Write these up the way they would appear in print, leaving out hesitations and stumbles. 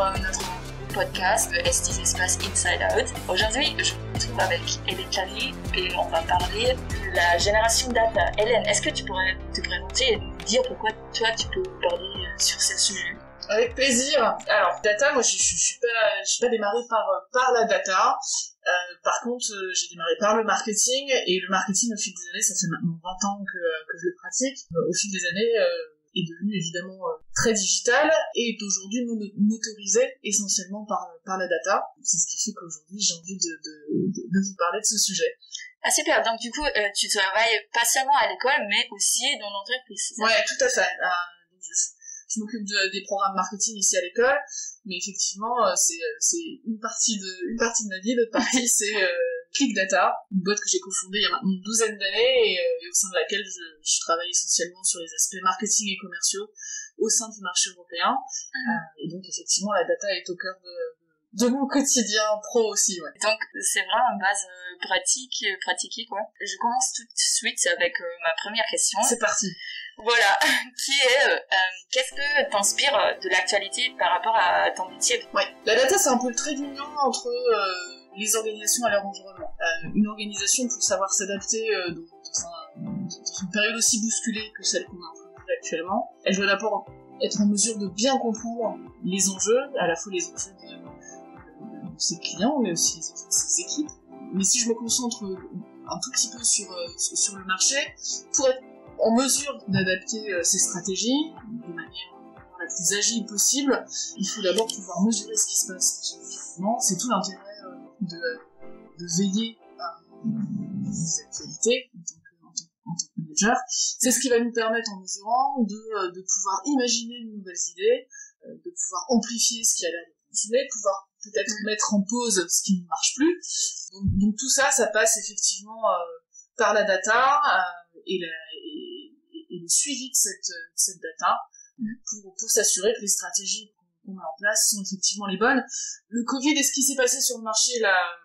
notre podcast ST's Espace Inside Out. Aujourd'hui, je me retrouve avec Hélène Clary et on va parler de la génération data. Hélène, est-ce que tu pourrais te présenter et nous dire pourquoi toi tu peux parler sur ce sujet? Avec plaisir. Alors, data, moi je suis pas démarrée par la data. Par contre, j'ai démarré par le marketing, et le marketing au fil des années, ça fait maintenant 20 ans que je le pratique. Au fil des années, est devenu évidemment très digital et est aujourd'hui motorisé essentiellement par la data. C'est ce qui fait qu'aujourd'hui j'ai envie de vous parler de ce sujet. Ah super, donc du coup tu travailles pas seulement à l'école mais aussi dans l'entreprise. Ouais, tout à fait. Je m'occupe des programmes marketing ici à l'école, mais effectivement c'est une partie de ma vie. L'autre partie c'est Click Data, une boîte que j'ai cofondée il y a maintenant une douzaine d'années et au sein de laquelle je travaille essentiellement sur les aspects marketing et commerciaux au sein du marché européen. Et donc effectivement la data est au cœur de mon quotidien pro aussi. Ouais. Donc c'est vraiment une base pratiquée quoi. Je commence tout de suite avec ma première question. C'est parti. Voilà, qui est qu'est-ce que t'inspire de l'actualité par rapport à ton métier? Ouais, la data c'est un peu le trait d'union entre les organisations à leur environnement. Une organisation pour savoir s'adapter dans une période aussi bousculée que celle qu'on a en train de vivre actuellement, elle doit d'abord être en mesure de bien comprendre les enjeux, à la fois les enjeux de ses clients, mais aussi les enjeux de ses équipes. Mais si je me concentre un tout petit peu sur le marché, pour être en mesure d'adapter ses stratégies de manière la plus agile possible, il faut d'abord pouvoir mesurer ce qui se passe. C'est tout l'intérêt de veiller à les actualités en tant que manager. C'est ce qui va nous permettre, en mesurant, de pouvoir imaginer de nouvelles idées, de pouvoir amplifier ce qui a l'air de fonctionner, de pouvoir peut-être mettre en pause ce qui ne marche plus. Donc tout ça, ça passe effectivement par la data et le suivi de cette data pour s'assurer que les stratégies qu'on met en place sont effectivement les bonnes. Le Covid et ce qui s'est passé sur le marché,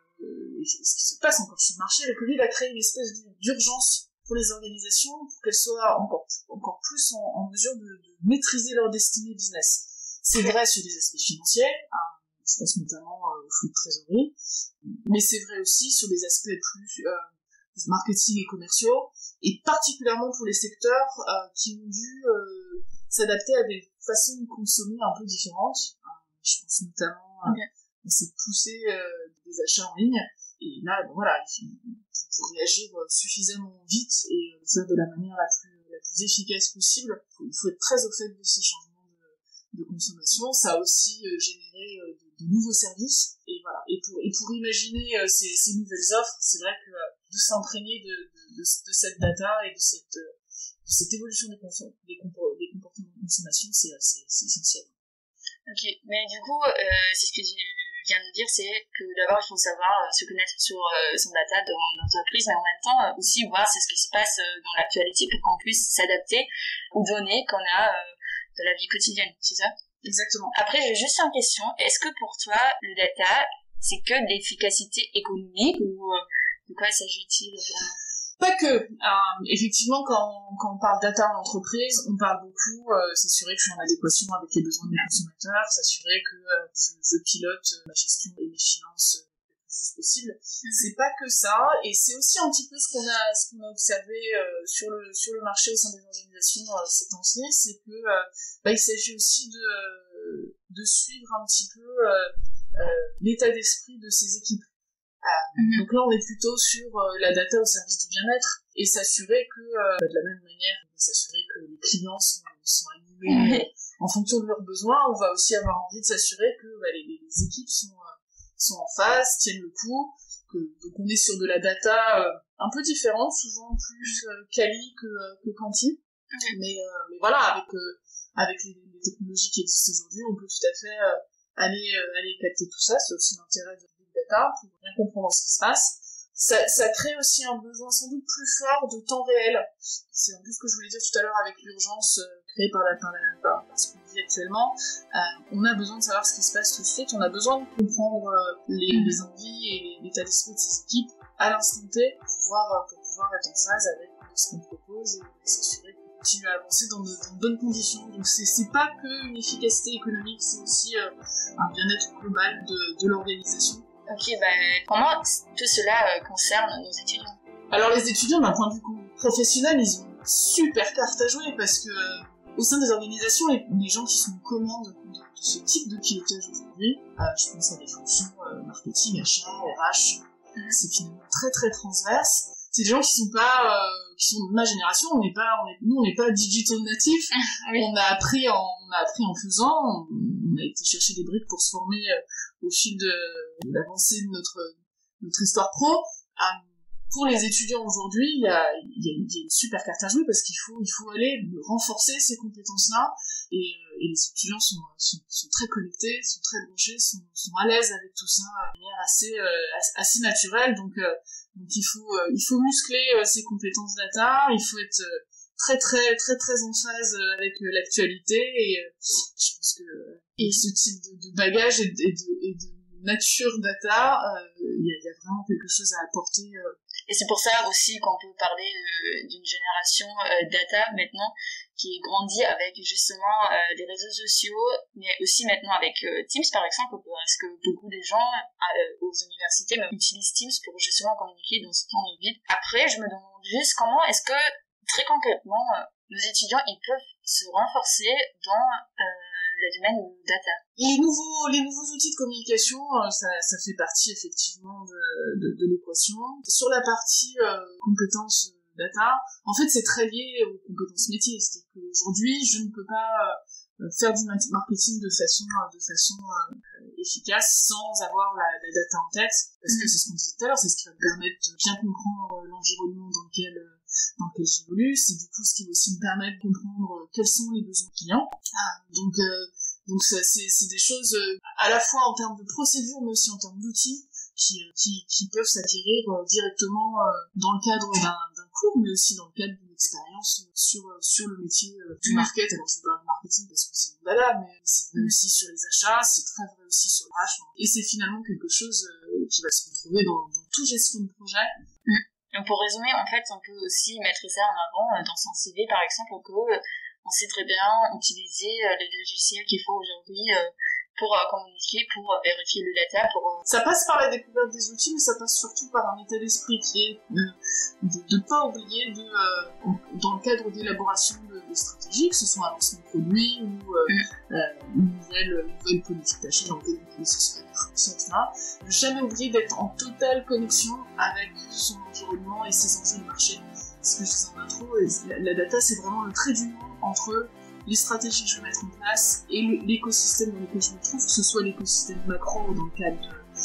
ce qui se passe encore sur le marché, le Covid a créé une espèce d'urgence pour les organisations pour qu'elles soient encore plus en mesure de maîtriser leur destinée business. C'est vrai sur les aspects financiers, je pense notamment au flux de trésorerie, mais c'est vrai aussi sur des aspects plus marketing et commerciaux, et particulièrement pour les secteurs qui ont dû s'adapter à des façons de consommer un peu différentes. Je pense notamment à cette poussée des achats en ligne, et là, voilà, pour réagir suffisamment vite et le faire de la manière la plus efficace possible, il faut être très au fait de ces changements de consommation. Ça a aussi généré de nouveaux services, et voilà. Et pour imaginer ces nouvelles offres, c'est vrai que de s'imprégner de cette data et de cette évolution des comportements de consommation, c'est essentiel. Ok, mais du coup, c'est ce que tu viens de dire, c'est que d'abord il faut savoir se connaître sur son data dans l'entreprise, mais en même temps aussi voir ce qui se passe dans l'actualité pour qu'on puisse s'adapter aux données qu'on a de la vie quotidienne, c'est ça? Exactement. Après, j'ai juste une question. Est-ce que pour toi, le data, c'est que de l'efficacité économique ou de quoi s'agit-il vraiment? Pas que. Effectivement, quand on parle data en entreprise, on parle beaucoup s'assurer que je suis en adéquation avec les besoins de mes consommateurs, s'assurer que je pilote ma gestion et mes finances le plus juste possible. C'est pas que ça, et c'est aussi un petit peu ce qu'on a observé sur le marché au sein des organisations ces temps-ci, c'est que il s'agit aussi de suivre un petit peu l'état d'esprit de ces équipes. Donc là on est plutôt sur la data au service du bien-être, et s'assurer que de la même manière, s'assurer que les clients sont animés en fonction de leurs besoins. On va aussi avoir envie de s'assurer que les équipes sont en phase, tiennent le coup, donc on est sur de la data un peu différente, souvent plus quali que quanti, mais voilà, avec les technologies qui existent aujourd'hui, on peut tout à fait aller capter tout ça. C'est aussi l'intérêt de Big Data, pour bien comprendre ce qui se passe. Ça crée aussi un besoin sans doute plus fort de temps réel. C'est un peu ce que je voulais dire tout à l'heure avec l'urgence créée par ce qu'on vit actuellement. On a besoin de savoir ce qui se passe tout de suite, on a besoin de comprendre les envies et l'état d'esprit de ces équipes à l'instant T pour pouvoir être en phase avec ce qu'on propose et s'assurer continuer à avancer dans de bonnes conditions. Donc c'est pas que une efficacité économique, c'est aussi un bien-être global de l'organisation. Ok, comment tout cela concerne nos étudiants? Alors les étudiants, d'un point de vue professionnel, ils ont une super carte à jouer parce que au sein des organisations, les gens qui sont aux commandes de ce type de pilotage aujourd'hui, je pense à des fonctions marketing, achat, RH, c'est finalement très très transverse. C'est des gens qui sont de ma génération. Nous on n'est pas digital natifs. Oui. On a appris en faisant. On a été chercher des briques pour se former au fil de l'avancée de notre histoire pro. Pour les étudiants aujourd'hui, il y a une super carte à jouer parce qu'il faut aller renforcer ces compétences-là et les étudiants sont très connectés, sont très branchés, sont à l'aise avec tout ça de manière assez naturelle. Donc il faut muscler ses compétences data, il faut être très très très très en phase avec l'actualité et je pense que et ce type de bagage et de nature data, il y a vraiment quelque chose à apporter. Et c'est pour ça aussi qu'on peut parler d'une génération data maintenant qui grandit avec justement les réseaux sociaux, mais aussi maintenant avec Teams par exemple, parce que beaucoup de gens aux universités utilisent Teams pour justement communiquer dans ce temps de vide. Après, je me demande juste comment est-ce que très concrètement nos étudiants ils peuvent se renforcer dans le domaine data. Les nouveaux outils de communication, ça fait partie effectivement de l'équation. Sur la partie compétences data, en fait c'est très lié aux compétences métiers. C'est-à-dire qu'aujourd'hui, je ne peux pas faire du marketing de façon efficace sans avoir la data en tête, parce que c'est ce qu'on disait tout à l'heure, c'est ce qui va me permettre de bien comprendre l'environnement dans lequel j'évolue, c'est du coup ce qui va aussi me permettre de comprendre quels sont les besoins clients. Donc ça, c'est des choses à la fois en termes de procédure mais aussi en termes d'outils qui peuvent s'acquérir directement dans le cadre d'un cours, mais aussi dans le cadre d'une expérience sur le métier du market. Alors je parle de marketing parce que c'est mon dada, mais c'est vrai aussi sur les achats, c'est très vrai aussi sur le RH, et c'est finalement quelque chose qui va se retrouver dans toute gestion de projet. Donc pour résumer, en fait, on peut aussi mettre ça en avant dans son CV, par exemple, on sait très bien utiliser les logiciels qu'il faut aujourd'hui pour communiquer, pour vérifier le data, Ça passe par la découverte des outils, mais ça passe surtout par un état d'esprit qui est de ne pas oublier dans le cadre d'élaboration de stratégies, que ce soit un lancement de produit ou une nouvelle politique d'achat dans lequel on se etc. Ne jamais oublier d'être en totale connexion avec son environnement et ses enjeux de marché. Ce que je disais en intro, la data c'est vraiment le trait d'union entre les stratégies que je vais mettre en place et l'écosystème dans lequel je me trouve, que ce soit l'écosystème macro ou dans le cadre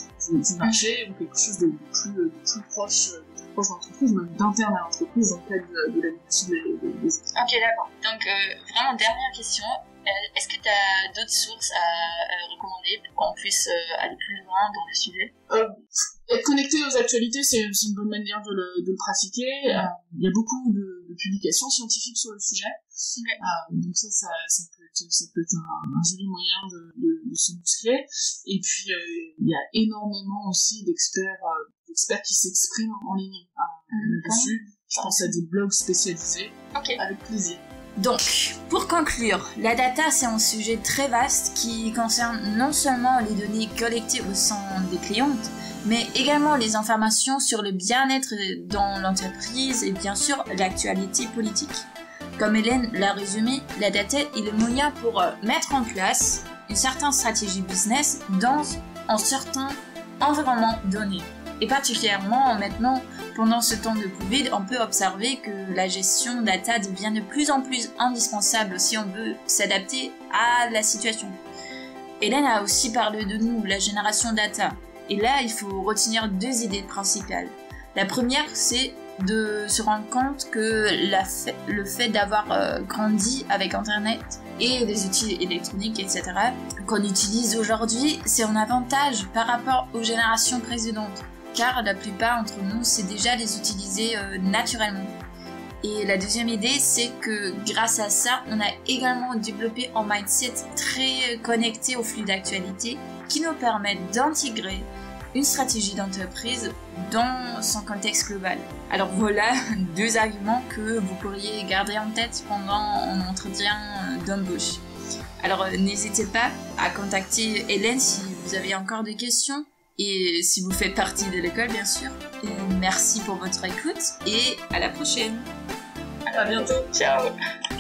du marché, ou quelque chose de plus proche de l'entreprise, même d'interne à l'entreprise dans le cadre de la mission des équipes. Ok, d'accord. Donc, vraiment, dernière question. Est-ce que tu as d'autres sources à recommander pour qu'on puisse aller plus loin dans le sujet? Être connecté aux actualités, c'est une bonne manière de le pratiquer. Il y a beaucoup de publications scientifiques sur le sujet. Okay. Donc ça peut être un joli moyen de se muscler. Et puis, il y a énormément aussi d'experts qui s'expriment en ligne là-dessus. Je pense à des blogs spécialisés. Okay. Avec plaisir. Donc, pour conclure, la data c'est un sujet très vaste qui concerne non seulement les données collectées au sein des clientes, mais également les informations sur le bien-être dans l'entreprise et bien sûr l'actualité politique. Comme Hélène l'a résumé, la data est le moyen pour mettre en place une certaine stratégie business dans un certain environnement donné. Et particulièrement maintenant, pendant ce temps de Covid, on peut observer que la gestion data devient de plus en plus indispensable si on veut s'adapter à la situation. Hélène a aussi parlé de nous, la génération data. Et là, il faut retenir deux idées principales. La première, c'est de se rendre compte que le fait d'avoir grandi avec Internet et les outils électroniques, etc., qu'on utilise aujourd'hui, c'est un avantage par rapport aux générations précédentes. Car la plupart d'entre nous, c'est déjà les utiliser naturellement. Et la deuxième idée, c'est que grâce à ça, on a également développé un mindset très connecté au flux d'actualité qui nous permet d'intégrer une stratégie d'entreprise dans son contexte global. Alors voilà 2 arguments que vous pourriez garder en tête pendant un entretien d'embauche. Alors n'hésitez pas à contacter Hélène si vous avez encore des questions et si vous faites partie de l'école bien sûr. Et merci pour votre écoute et à la prochaine. À bientôt. Ciao.